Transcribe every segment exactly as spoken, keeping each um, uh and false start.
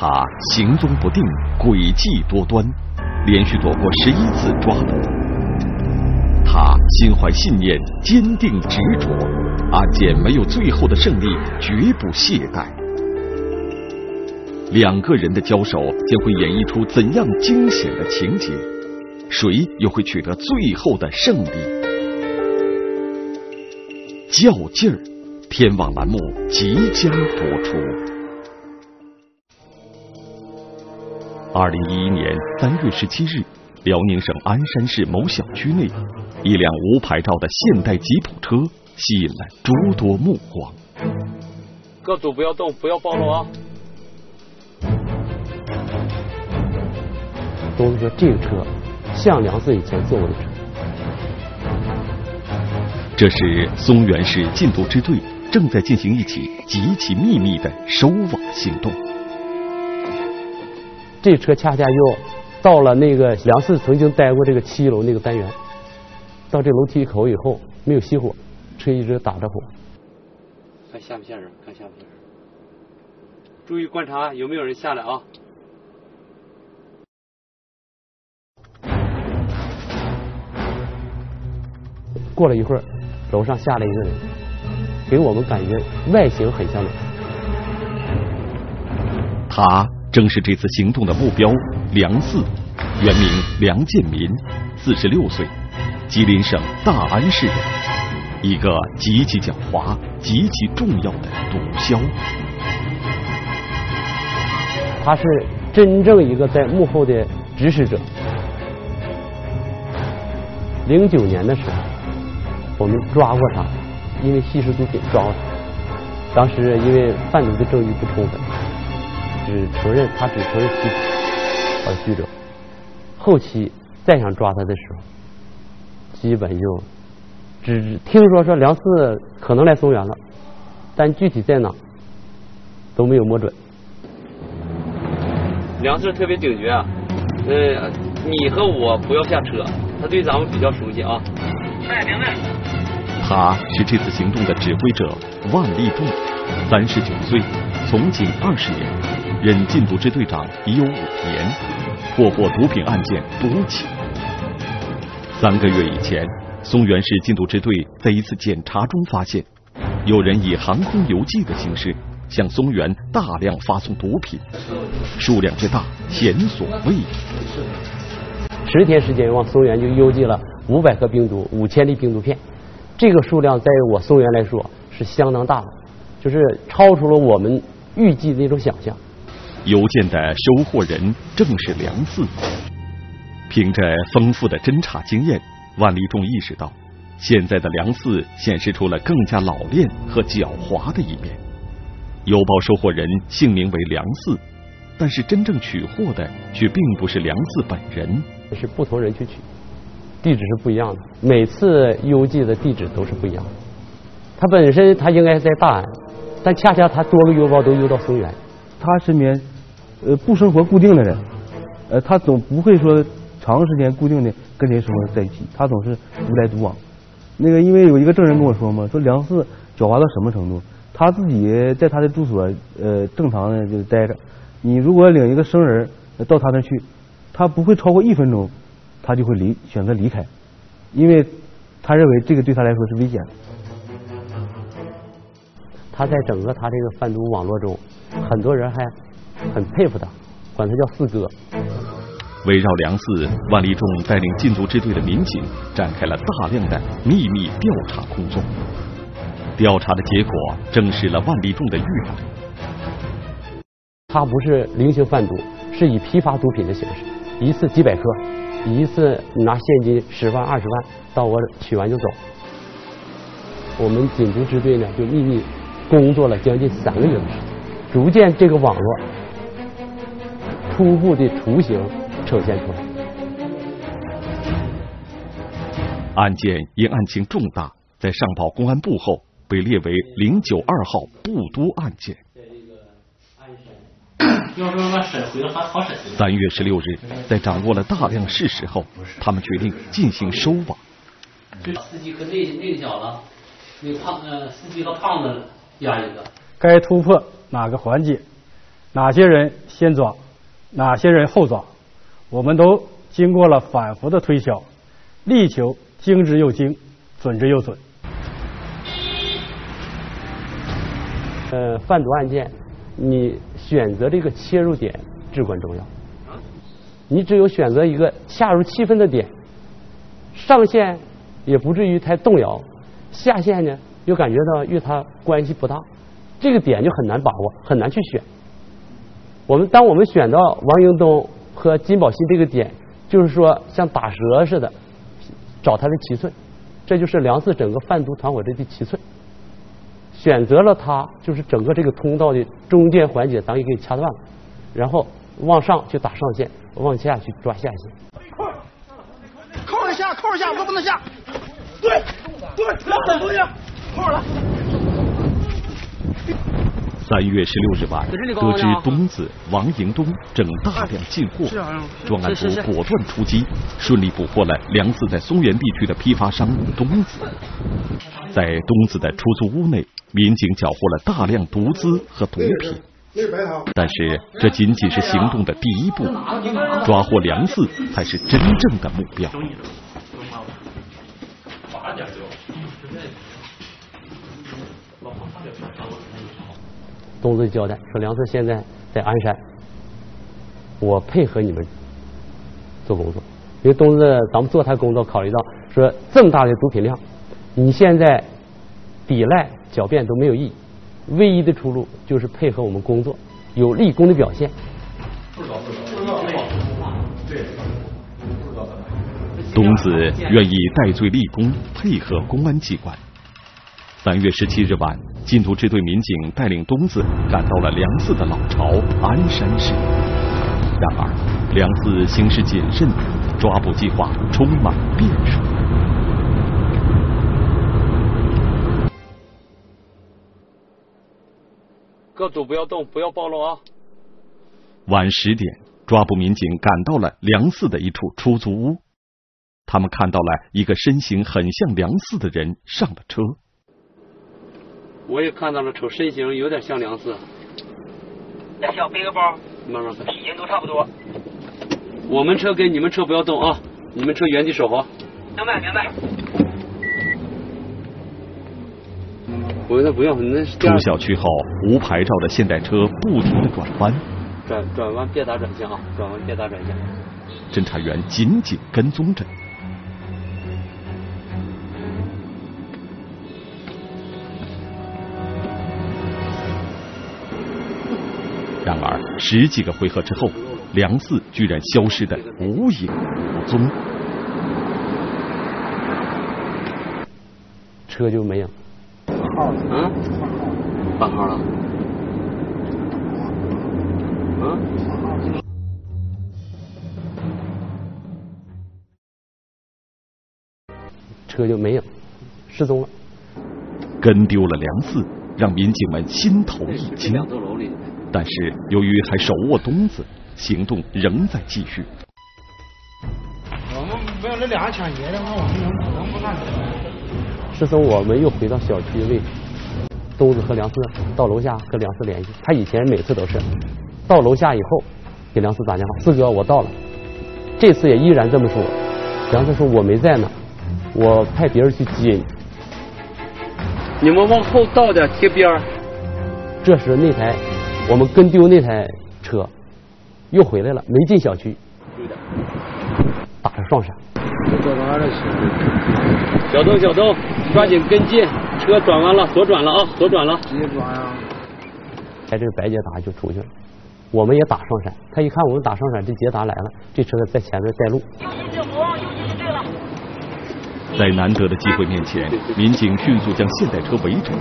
他行踪不定，诡计多端，连续躲过十一次抓捕。他心怀信念，坚定执着，案件没有最后的胜利，绝不懈怠。两个人的交手将会演绎出怎样惊险的情节？谁又会取得最后的胜利？较劲儿，天网栏目即将播出。二零一一年三月十七日，辽宁省鞍山市某小区内，一辆无牌照的现代吉普车吸引了诸多目光。 各组不要动，不要暴露啊！ 都是说这个车像梁四以前坐过的车。 这时，松原市禁毒支队正在进行一起极其秘密的收网行动。 这车恰恰又到了那个梁四曾经待过这个七楼那个单元，到这楼梯口以后没有熄火，车一直打着火。 看下面下人，看下面下人，注意观察有没有人下来啊！ 过了一会儿，楼上下来一个人，给我们感觉外形很像梁四。 他正是这次行动的目标梁四，原名梁建民，四十六岁，吉林省大安市人，一个极其狡猾、极其重要的毒枭。 他是真正一个在幕后的指使者。零九年的时候，我们抓过他，因为吸食毒品抓过他。当时因为贩毒的证据不充分，只承认他只承认吸毒，把他拘留。后期再想抓他的时候，基本就只听说说梁四可能来松原了，但具体在哪都没有摸准。 梁四特别警觉啊，呃，你和我不要下车，他对咱们比较熟悉啊。哎，明白。 他是这次行动的指挥者万立仲，三十九岁，从警二十年，任禁毒支队长已有五年，破获毒品案件多起。三个月以前，松原市禁毒支队在一次检查中发现，有人以航空邮寄的形式向松原大量发送毒品，数量之大，前所未有。 十天时间往松原就邮寄了五百克冰毒、五千粒冰毒片，这个数量在我松原来说是相当大的，就是超出了我们预计的那种想象。 邮件的收货人正是梁四。凭着丰富的侦查经验，万立仲意识到，现在的梁四显示出了更加老练和狡猾的一面。邮报收货人姓名为梁四，但是真正取货的却并不是梁四本人， 是不同人去取，地址是不一样的，每次邮寄的地址都是不一样的。他本身他应该在大安，但恰恰他多个邮包都邮到松原。 他身边呃不生活固定的人，呃他总不会说长时间固定的跟谁生活在一起，他总是独来独往。那个因为有一个证人跟我说嘛，说梁四狡猾到什么程度，他自己在他的住所呃正常的就待着，你如果领一个生人到他那去，他不会超过一分钟，他就会离选择离开，因为他认为这个对他来说是危险的。 他在整个他这个贩毒网络中，很多人还很佩服他，管他叫四哥。 围绕梁四，万立仲带领禁毒支队的民警展开了大量的秘密调查工作。调查的结果证实了万立仲的预感。 他不是零星贩毒，是以批发毒品的形式，一次几百克，一次拿现金十万二十万，到我取完就走。我们禁毒支队呢就秘密工作了将近三个月的时间，逐渐这个网络初步的雏形呈现出来。 案件因案情重大，在上报公安部后被列为零九二号部督案件。三月十六日，在掌握了大量事实后，他们决定进行收网。 司机和那那个小子，那个胖呃，司机和胖子压一个。 该突破哪个环节？ 哪些人先抓，哪些人后抓，我们都经过了反复的推敲，力求精之又精，准之又准。 呃，贩毒案件，你选择这个切入点至关重要。你只有选择一个恰如其分的点，上线也不至于太动摇，下线呢又感觉到与它关系不大，这个点就很难把握，很难去选。我们当我们选到王英东和金宝新这个点，就是说像打蛇似的找他的七寸，这就是梁四整个贩毒团伙这第七寸。选择了他，就是整个这个通道的中间环节，当一给掐断了，然后往上就打上线，往下去抓下线。 扣着下，扣着下，都不能下。对，对，两等东西，扣了。 三月十六日晚，得知东子王迎东正大量进货，专案组果断出击，顺利捕获了梁四在松原地区的批发商东子。在东子的出租屋内，民警缴获了大量毒资和毒品。但是这仅仅是行动的第一步，抓获梁四才是真正的目标。 东子交代说：“梁四现在在鞍山，我配合你们做工作。因为东子咱们做他工作，考虑到说这么大的毒品量，你现在抵赖狡辩都没有意义，唯一的出路就是配合我们工作，有立功的表现。” 东子愿意戴罪立功，配合公安机关。三月十七日晚，禁毒支队民警带领东子赶到了梁四的老巢鞍山市。然而，梁四行事谨慎，抓捕计划充满变数。 各组不要动，不要暴露啊！ 晚十点，抓捕民警赶到了梁四的一处出租屋，他们看到了一个身形很像梁四的人上了车。 我也看到了，瞅身形有点像梁四。 大小背个包， 慢慢看， 体型都差不多。 我们车跟你们车不要动啊，你们车原地守候。 明白明白。 我那不用，那出小区后，无牌照的现代车不停地转弯， 转转弯别打转向啊，转弯别打转向。 侦查员紧紧跟踪着。然而十几个回合之后，梁四居然消失得无影无踪， 车就没影。 嗯，换号了。嗯。 车就没影，失踪了。 跟丢了梁四，让民警们心头一惊。但是由于还手握东子，行动仍在继续。 我们没有那两个抢劫的话，我们能能不干什么？ 失踪，我们又回到小区位置，东子和梁四到楼下和梁四联系。他以前每次都是到楼下以后给梁四打电话：“四哥，我到了。”这次也依然这么说。梁四说：“我没在呢，我派别人去接你。” 你们往后倒点，贴边儿。 这时那台我们跟丢那台车又回来了，没进小区，打着双闪。 小东，小东，抓紧跟进，车转弯了，左转了啊，左转了， 直接抓呀！ 哎，这个白捷达就出去了，我们也打双闪。他一看我们打双闪，这捷达来了，这车在前面带路。 在难得的机会面前，民警迅速将现代车围住。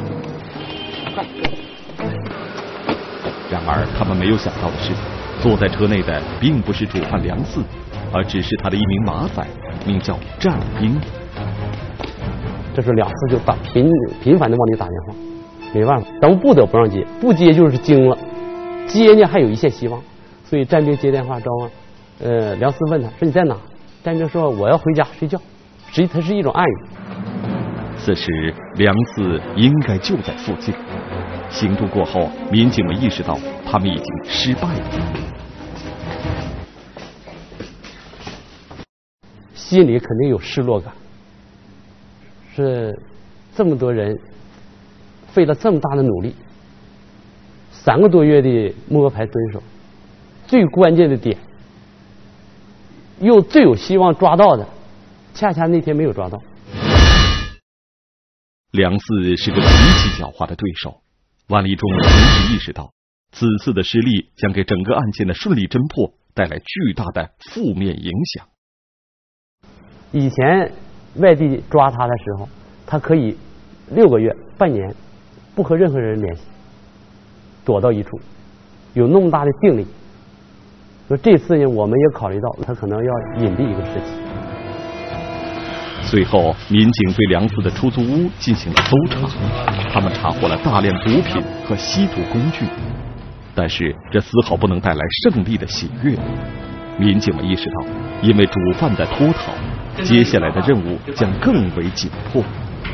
然而他们没有想到的是，坐在车内的并不是主犯梁四，而只是他的一名马仔，名叫战兵。 这时梁四就打频频繁的往里打电话，没办法，咱们不得不让接，不接就是惊了，接呢还有一线希望，所以战兵接电话召唤，呃，梁四问他说你在哪？战兵说我要回家睡觉，实际它是一种暗语。 此时梁四应该就在附近， 行动过后，民警们意识到他们已经失败了， 心里肯定有失落感。是这么多人费了这么大的努力，三个多月的摸排蹲守，最关键的点又最有希望抓到的，恰恰那天没有抓到。 梁四是个极其狡猾的对手，万立中同时意识到，此次的失利将给整个案件的顺利侦破带来巨大的负面影响。 以前外地抓他的时候，他可以六个月、半年不和任何人联系，躲到一处，有那么大的定力。说这次呢，我们也考虑到他可能要隐蔽一个时期。 随后，民警对梁四的出租屋进行了搜查，他们查获了大量毒品和吸毒工具，但是这丝毫不能带来胜利的喜悦。民警们意识到，因为主犯的脱逃，接下来的任务将更为紧迫。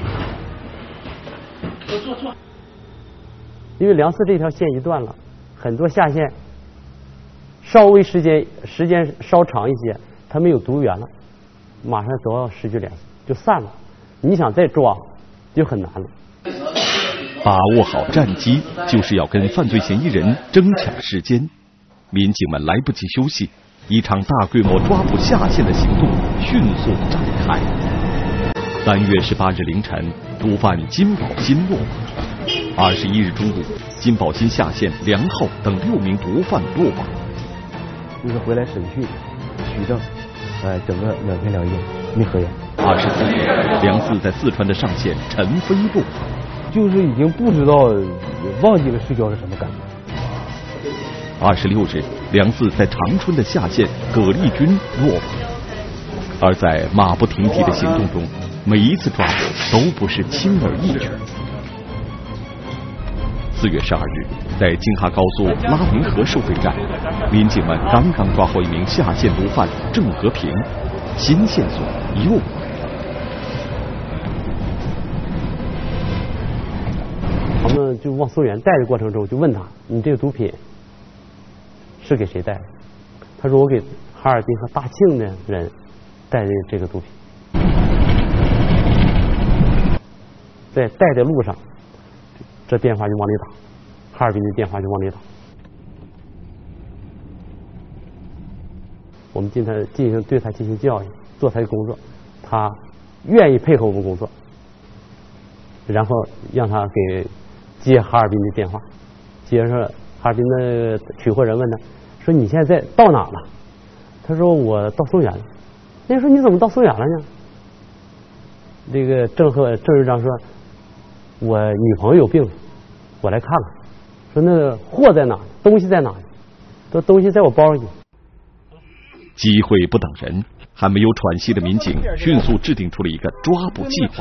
因为梁四这条线一断了，很多下线稍微时间时间稍长一些，他没有毒源了，马上都要失去联系，就散了。你想再抓就很难了。 把握好战机，就是要跟犯罪嫌疑人争抢时间。民警们来不及休息，一场大规模抓捕下线的行动迅速展开。三月十八日凌晨，毒贩金宝金落网。二十一日中午，金宝金下线梁浩等六名毒贩落网。 就是回来审讯、取证，哎，整个两天两夜没合眼。 二十四日，梁四在四川的上线陈飞落网， 就是已经不知道，忘记了睡觉是什么感觉。 二十六日，梁四在长春的下线葛丽君落网。而在马不停蹄的行动中，每一次抓捕都不是轻而易举。四月十二日，在京哈高速拉明河收费站，民警们刚刚抓获一名下线毒贩郑和平，新线索又来了。 他们就往松原带的过程中，就问他：“你这个毒品是给谁带的？”他说：“我给哈尔滨和大庆的人带的这个毒品。”在带的路上，这电话就往里打，哈尔滨的电话就往里打。我们进他进行对他进行教育，做他的工作，他愿意配合我们工作，然后让他给接哈尔滨的电话，接着哈尔滨的取货人问他说：“你现在在到哪了？”他说：“我到松原了。”那人说：“你怎么到松原了呢？”这个郑和郑市长说：“我女朋友有病，我来看看。”说：“那个货在哪？东西在哪？”说：“东西在我包里。” 机会不等人，还没有喘息的民警迅速制定出了一个抓捕计划。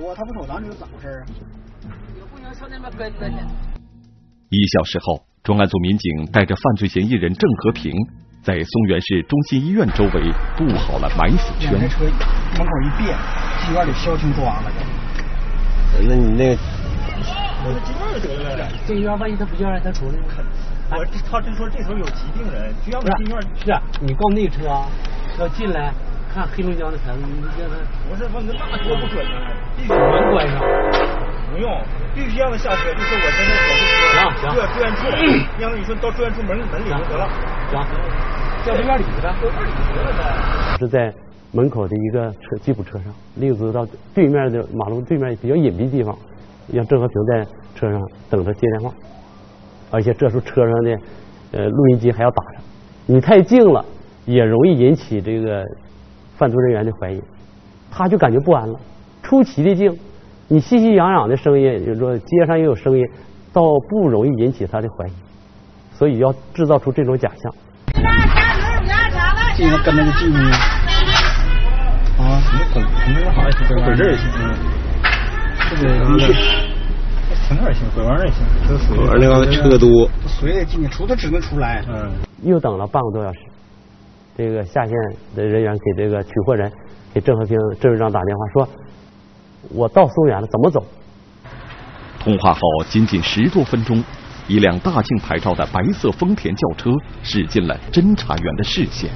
一小时后，专案组民警带着犯罪嫌疑人郑和平，在松原市中心医院周围布好了埋伏圈。 车门口一变，医院里消停抓了。 那你那个， 我这这边得了。 这医院万一他不叫人，他出来呢？ 我他真说这时候有疾病人，就要不进院。 是啊，你告那车啊，要进来看黑龙江的牌子，你叫他。 不是，问个那多不准呢，必须门关上。 不用，必须让他下车，就说我现在走不车，住住院处，让他你说到住院处门门里就得了。 行，叫住院里去呗，到院里就得了呗。 是在门口的一个车吉普车上，另组到对面的马路对面比较隐蔽的地方，让郑和平在车上等着接电话。而且这时候车上的呃录音机还要打着，你太静了，也容易引起这个犯罪人员的怀疑，他就感觉不安了。出奇的静，你熙熙攘攘的声音，就是说街上也有声音，倒不容易引起他的怀疑，所以要制造出这种假象。 这个跟那个进去啊，你滚滚那个好也行，滚这儿也行，嗯，这个你是。从哪儿行？拐弯那行， 拐弯那个车多， 随着进去出，他只能出来。 嗯，又等了半个多小时，这个下线的人员给这个取货人给郑和平郑市长打电话说：“我到松原了，怎么走？” 通话后仅仅十多分钟，一辆大庆牌照的白色丰田轿车驶进了侦查员的视线。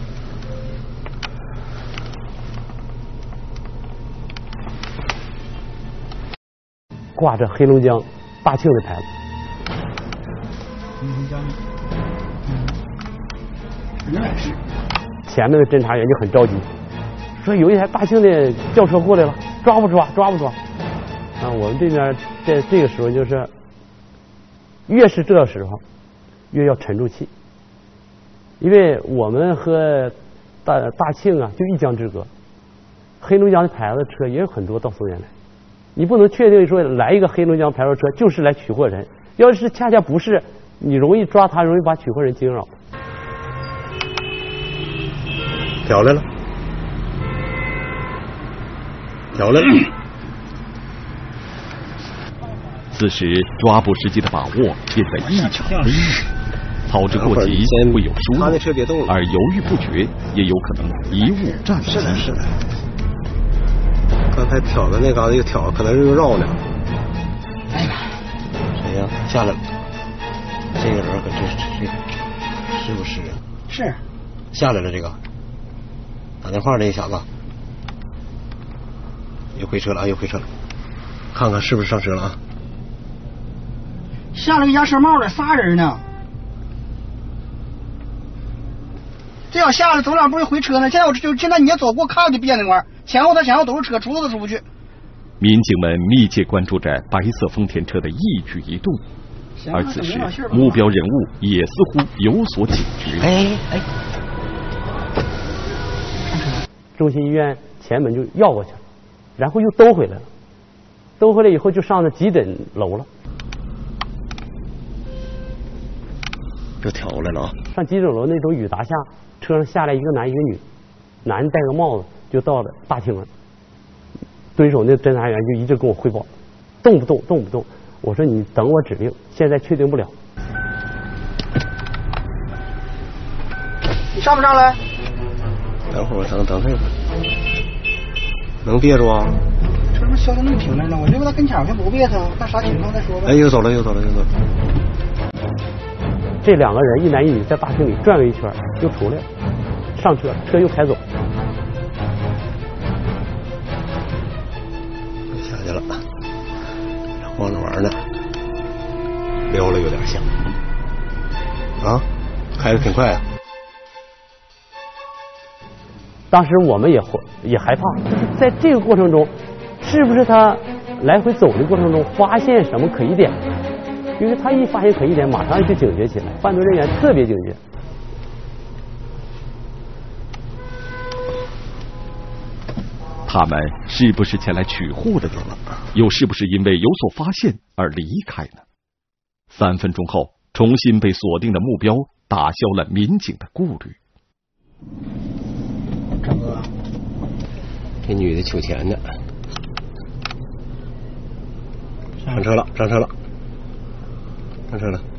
挂着黑龙江大庆的牌子。 黑龙江，嗯，仍然是。 前面的侦查员就很着急，说有一台大庆的轿车过来了，抓不抓？抓不抓？啊，我们这边在这个时候就是，越是这时候，越要沉住气，因为我们和大大庆啊就一江之隔，黑龙江的牌子车也有很多到松原来，你不能确定说来一个黑龙江牌照车就是来取货人，要是恰恰不是，你容易抓他，容易把取货人惊扰。 调来了，调来了。 此时抓捕时机的把握变得异常微妙，操之过急会有疏漏，而犹豫不决也有可能贻误战机。 是的，是的。刚才挑的那嘎达又挑，可能又绕呢。 哎呀， 谁呀？下来了。这个人可真是，是不是啊？ 是。 下来了，这个。打电话这一小子，又回车了啊！又回车了，看看是不是上车了啊？ 下了个鸭舌帽的，仨人呢。这要下来走两步就回车呢。现在我就现在你要走过看就别那块儿，前后他前后都是车，出都出不去。 民警们密切关注着白色丰田车的一举一动，而此时目标人物也似乎有所警觉。 哎哎。 中心医院前门就绕过去了，然后又兜回来了，兜回来以后就上了急诊楼了， 又调来了啊！ 上急诊楼那种雨达下，车上下来一个男一个女，男戴个帽子就到了大庆了，蹲守那侦查员就一直跟我汇报，动不动动不动，我说你等我指令，现在确定不了。 你上不上来？ 等会儿，等等这会儿，能憋住啊？ 车不消停那么停着呢，我溜到跟前，我先不憋他，看啥情况再说吧。 哎，又走了，又走了，又走了。 这两个人一男一女在大厅里转了一圈，又出来了，上车，车又开走。 下去了，晃着玩呢，撩了有点像啊，开的挺快啊。 当时我们也也害怕，就是在这个过程中，是不是他来回走的过程中发现什么可疑点？因为他一发现可疑点，马上就警觉起来，犯罪人员特别警觉。 他们是不是前来取货的人？又是不是因为有所发现而离开呢？三分钟后，重新被锁定的目标打消了民警的顾虑。 大哥， 这女的取钱呢。上车了，上车了，上车了。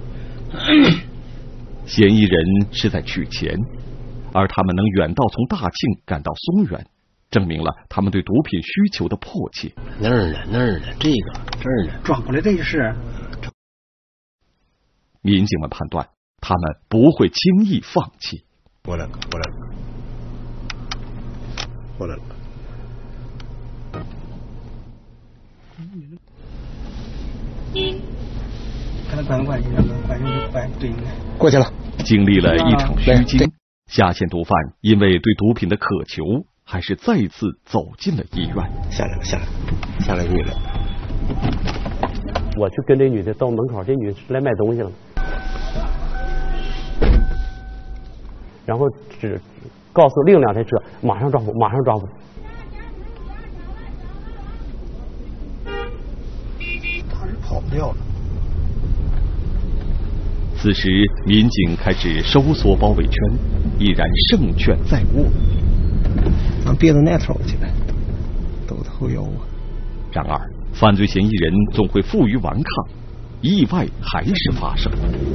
嫌疑人是在取钱，而他们能远道从大庆赶到松原，证明了他们对毒品需求的迫切。 那儿呢，那儿呢，这个这儿呢， 转过来这就是。 民警们判断，他们不会轻易放弃。 过来了，过来了。过来了， 看他管不管，让管就管对应的。 过去了。 经历了一场虚惊，下线毒贩因为对毒品的渴求，还是再次走进了医院。 下来了，下来了，下来女的。 我去跟这女的到门口，这女的是来买东西了，然后只告诉另两台车马上抓捕，马上抓捕。 他是跑不掉了。 此时，民警开始收缩包围圈，依然胜券在握。 咱憋到那头去了，抖头腰啊！ 然而，犯罪嫌疑人总会负隅顽抗，意外还是发生了。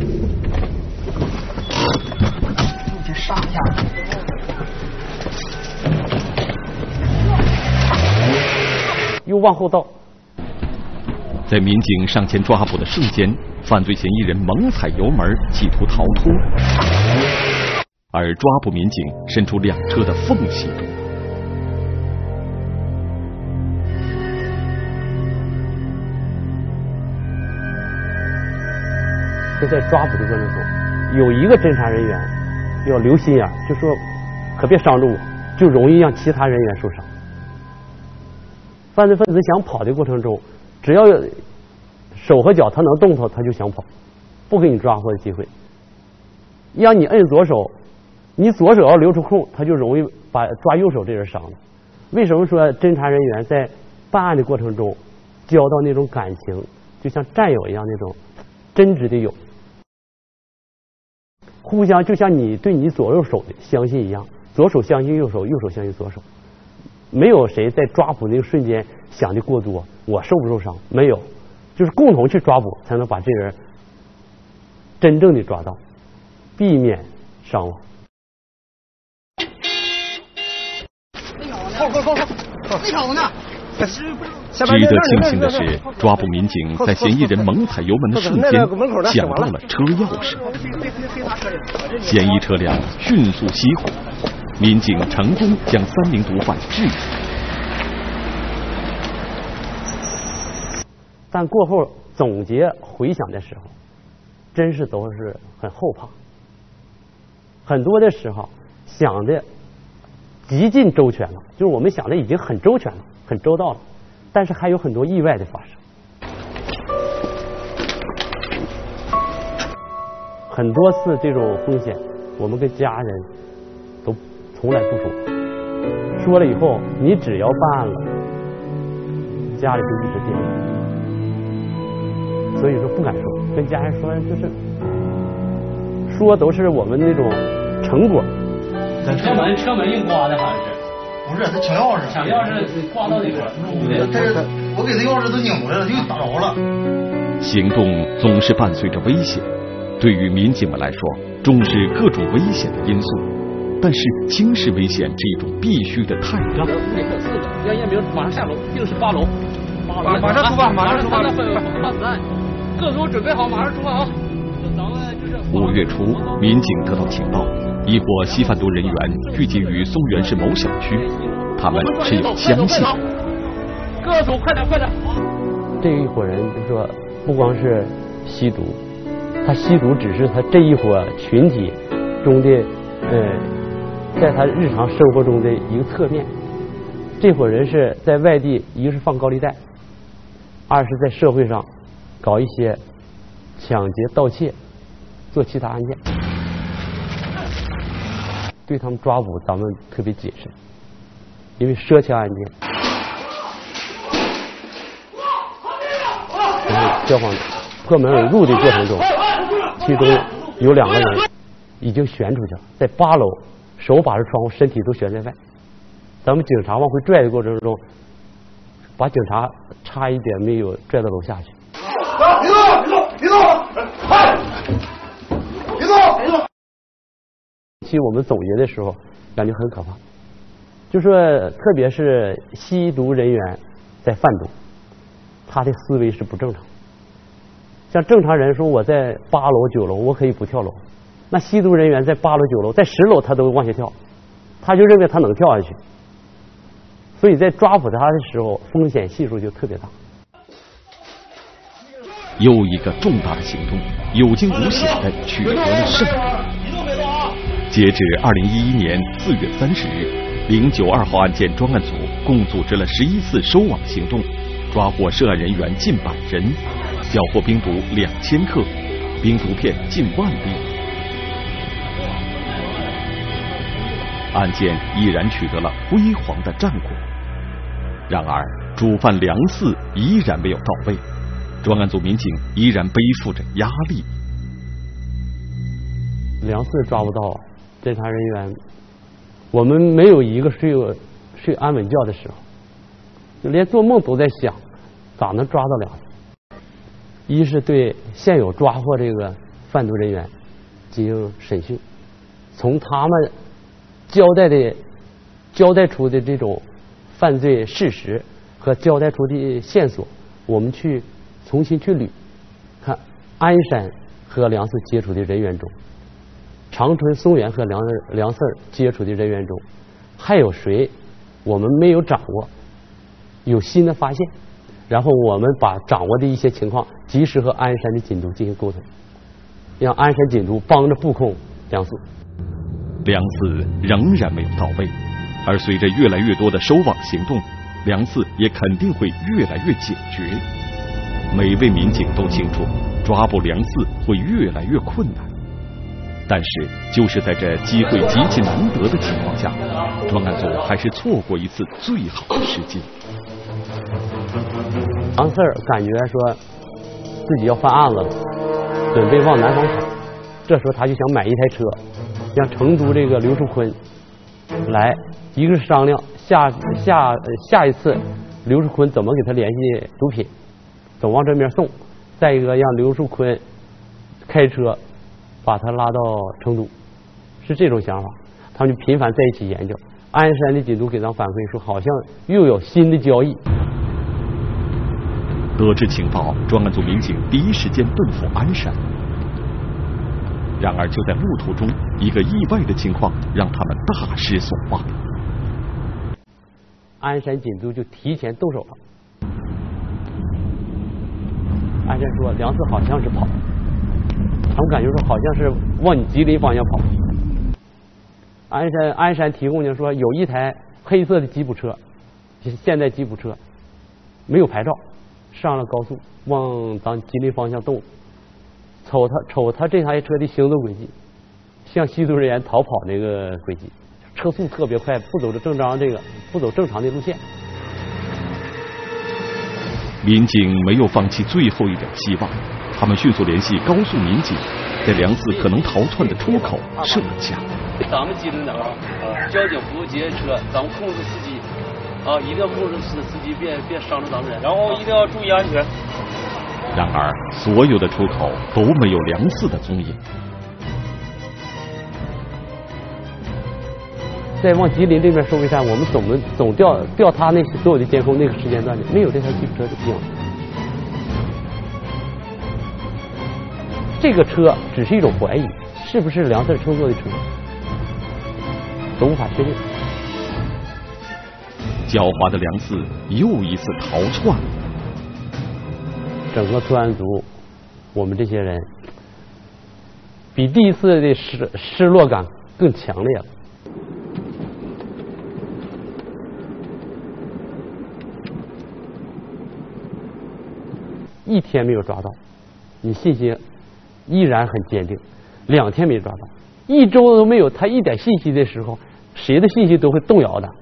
我先杀一下。 又往后倒， 在民警上前抓捕的瞬间，犯罪嫌疑人猛踩油门，企图逃脱，而抓捕民警伸出两车的缝隙中。 就在抓捕的过程中，有一个侦查人员要留心眼，就说可别伤着我，就容易让其他人员受伤。犯罪分子想跑的过程中，只要手和脚他能动弹，他就想跑，不给你抓获的机会。让你摁左手，你左手要留出空，他就容易把抓右手这人伤了。为什么说侦查人员在办案的过程中交到那种感情，就像战友一样那种真挚的友，互相就像你对你左右手的相信一样，左手相信右手，右手相信左手。没有谁在抓捕那个瞬间想的过多，我受不受伤？没有，就是共同去抓捕，才能把这人真正的抓到，避免伤亡。 后后后后，那小子呢？ 值得庆幸的是，抓捕民警在嫌疑人猛踩油门的瞬间抢到了车钥匙，嫌疑车辆迅速熄火，民警成功将三名毒贩制服。 但过后总结回想的时候，真是都是很后怕，很多的时候想的极尽周全了，就是我们想的已经很周全了，很周到了，但是还有很多意外的发生。很多次这种风险，我们跟家人都从来不说，说了以后，你只要办案了，家里就一直惦记，所以说不敢说，跟家人说就是说都是我们那种成果。 车门车门硬刮的，好像是。 不是，他抢钥匙， 抢钥匙挂到那块儿。 他我给他钥匙都拧过来了，就打着了。 行动总是伴随着危险，对于民警们来说，重视各种危险的因素，但是轻视危险是一种必须的态度。 屋里还有四个，杨彦明马上下楼，定是八楼。 马马上出发，马上出发。 马上子弹，各组准备好，马上出发啊！ 五月初，民警得到情报，一伙吸贩毒人员聚集于松原市某小区，他们是有枪械的。 各组快点快点！ 这一伙人就说，不光是吸毒，他吸毒只是他这一伙群体中的，呃，在他日常生活中的一个侧面。这伙人是在外地，一个是放高利贷，二是在社会上搞一些抢劫、盗窃。做其他案件，对他们抓捕咱们特别谨慎，因为涉枪案件，然后消防破门而入的过程中，其中有两个人已经悬出去了，在八楼手把着窗户，身体都悬在外。咱们警察往回拽的过程中，把警察差一点没有拽到楼下去。 别动！别动！别动！快！别动！别动！ 其实我们总结的时候，感觉很可怕，就说特别是吸毒人员在贩毒，他的思维是不正常。像正常人说我在八楼九楼我可以不跳楼，那吸毒人员在八楼九楼在十楼他都往下跳，他就认为他能跳下去，所以在抓捕他的时候风险系数就特别大。 又一个重大的行动有惊无险的取得了胜利。截至二零一一年四月三十日，零九二号案件专案组共组织了十一次收网行动，抓获涉案人员近百人，缴获冰毒两千克，冰毒片近万粒。案件依然取得了辉煌的战果。然而，主犯梁四依然没有到位，专案组民警依然背负着压力。 梁四抓不到，侦查人员，我们没有一个睡睡安稳觉的时候，就连做梦都在想，咋能抓到梁四？一是对现有抓获这个贩毒人员进行审讯，从他们交代的交代出的这种犯罪事实和交代出的线索，我们去重新去捋，看鞍山和梁四接触的人员中，长春、松原和梁梁四接触的人员中，还有谁我们没有掌握，有新的发现，然后我们把掌握的一些情况及时和鞍山的警督进行沟通，让鞍山警督帮着布控梁四。 梁四仍然没有到位，而随着越来越多的收网行动，梁四也肯定会越来越警觉。每位民警都清楚，抓捕梁四会越来越困难。但是，就是在这机会极其难得的情况下，专案组还是错过一次最好的时机。 梁四感觉说自己要犯案了，准备往南方跑。这时候他就想买一台车，让成都这个刘树坤来，一个是商量下下下一次刘树坤怎么给他联系毒品，总往这边送；再一个让刘树坤开车把他拉到成都，是这种想法。他们就频繁在一起研究。鞍山的警督给咱反馈说，好像又有新的交易。 得知情报，专案组民警第一时间奔赴鞍山。然而，就在路途中，一个意外的情况让他们大失所望。 鞍山警督就提前动手了。鞍山说，梁四好像是跑，他们感觉说好像是往你吉林方向跑。鞍山鞍山提供就说有一台黑色的吉普车，现代吉普车，没有牌照，上了高速往咱吉林方向动。瞅他瞅他这台车的行走轨迹，像吸毒人员逃跑那个轨迹，车速特别快，不走着正常这个不走正常的路线。 民警没有放弃最后一点希望，他们迅速联系高速民警，在梁四可能逃窜的出口设卡。 咱们机动点啊！交警服务接车，咱们控制司机啊，一定要控制司司机，别别伤着咱们人，然后一定要注意安全。 然而，所有的出口都没有梁四的踪影。 在往吉林这边收费站，我们总能总调调他那所有的监控那个时间段里，没有这台吉普车的影子。这个车只是一种怀疑，是不是梁四乘坐的车，都无法确定。 狡猾的梁四又一次逃窜。 整个专案组，我们这些人比第一次的失失落感更强烈了。一天没有抓到，你信心依然很坚定；两天没抓到，一周都没有他一点信息的时候，谁的信息都会动摇的。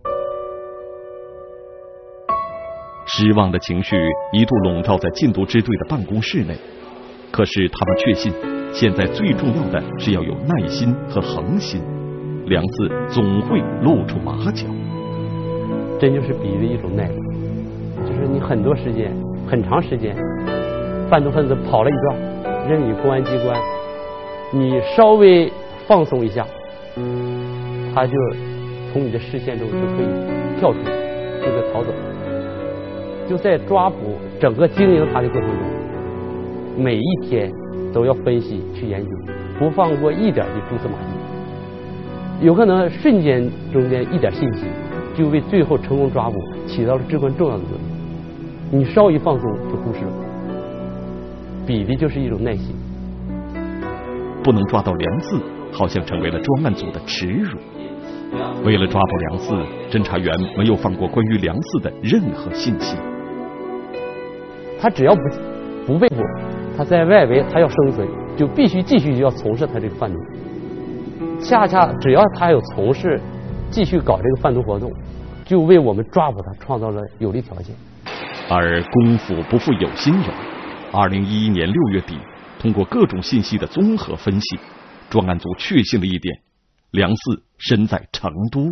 失望的情绪一度笼罩在禁毒支队的办公室内，可是他们确信，现在最重要的是要有耐心和恒心，梁四总会露出马脚。 真就是比喻的一种耐力，就是你很多时间、很长时间，贩毒分子跑了一段，任你公安机关，你稍微放松一下，他就从你的视线中就可以跳出，就可以逃走。就在抓捕整个经营他的过程中，每一天都要分析去研究，不放过一点的蛛丝马迹。有可能瞬间中间一点信息，就为最后成功抓捕起到了至关重要的作用。你稍一放松就忽视了，比的就是一种耐心。 不能抓到梁四，好像成为了专案组的耻辱。为了抓捕梁四，侦查员没有放过关于梁四的任何信息。 他只要不不被捕，他在外围他要生存，就必须继续就要从事他这个贩毒。恰恰只要他有从事继续搞这个贩毒活动，就为我们抓捕他创造了有利条件。 而功夫不负有心人，二零一一年六月底，通过各种信息的综合分析，专案组确信了一点：梁四身在成都。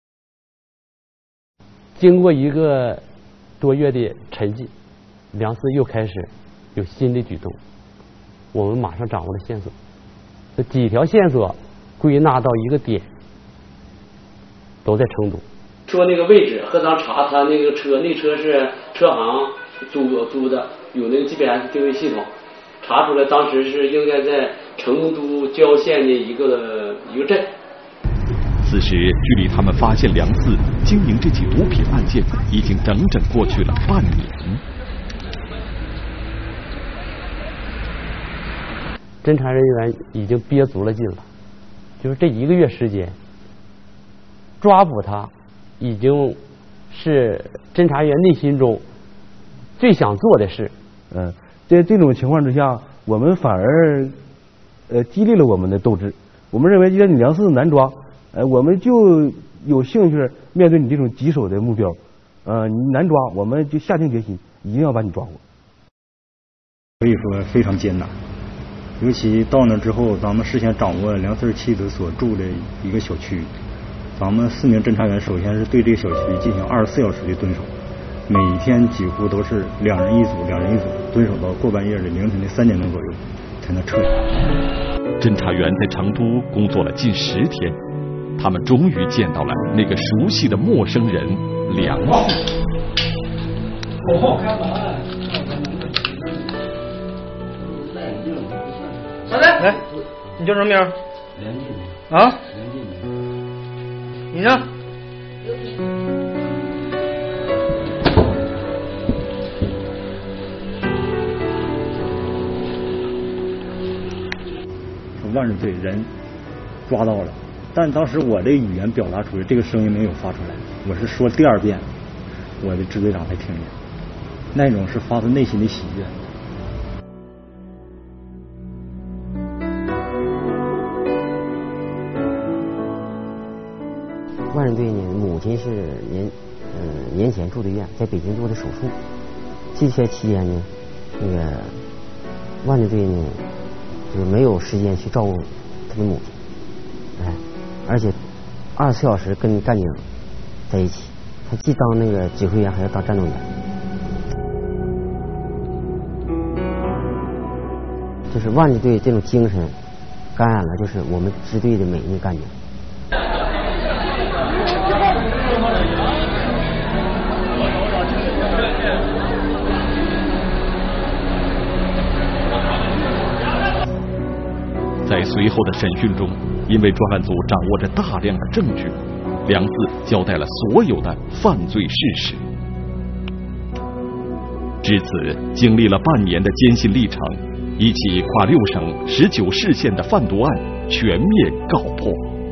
经过一个多月的沉寂，梁四又开始有新的举动，我们马上掌握了线索。这几条线索归纳到一个点，都在成都。说那个位置和咱查他那个车，那车是车行租租的，有那个 G P S 定位系统，查出来当时是应该在成都郊县的一个一个镇。 此时，距离他们发现梁四经营这起毒品案件，已经整整过去了半年。 侦查人员已经憋足了劲了，就是这一个月时间，抓捕他，已经是侦查员内心中最想做的事。 嗯，在这种情况之下，我们反而呃激励了我们的斗志。我们认为，既然你梁四难抓，呃，我们就有兴趣面对你这种棘手的目标。呃，你难抓，我们就下定决心，一定要把你抓获。 可以说非常艰难，尤其到那之后，咱们事先掌握了梁四妻子所住的一个小区，咱们四名侦查员首先是对这个小区进行二十四小时的蹲守，每天几乎都是两人一组，两人一组蹲守到过半夜的凌晨的三点钟左右才能撤离。 侦查员在成都工作了近十天，他们终于见到了那个熟悉的陌生人梁四。 好看吧？ 小子，来，你叫什么名？ 梁进啊？ 梁进你呢？说万人队人抓到了，但当时我这语言表达出来，这个声音没有发出来，我是说第二遍，我的支队长才听见，那种是发自内心的喜悦。 万人队呢，母亲是年呃年前住的院，在北京做的手术。这些期间呢，那个万人队呢，就是没有时间去照顾他的母亲，哎，而且二十四小时跟干警在一起，他既当那个指挥员，还要当战斗员。就是万人队这种精神，感染了就是我们支队的每一名干警。 在随后的审讯中，因为专案组掌握着大量的证据，梁四交代了所有的犯罪事实。至此，经历了半年的艰辛历程，一起跨六省、十九市县的贩毒案全面告破。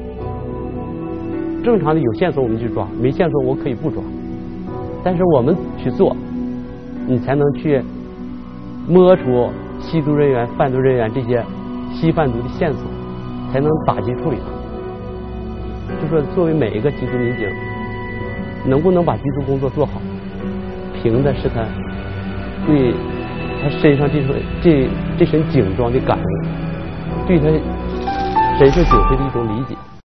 正常的有线索我们去抓，没线索我可以不抓，但是我们去做，你才能去摸出吸毒人员、贩毒人员这些吸贩毒的线索，才能打击处理它。就说作为每一个缉毒民警，能不能把缉毒工作做好，凭的是他对他身上这身这这身警装的感恩，对他神圣警徽的一种理解。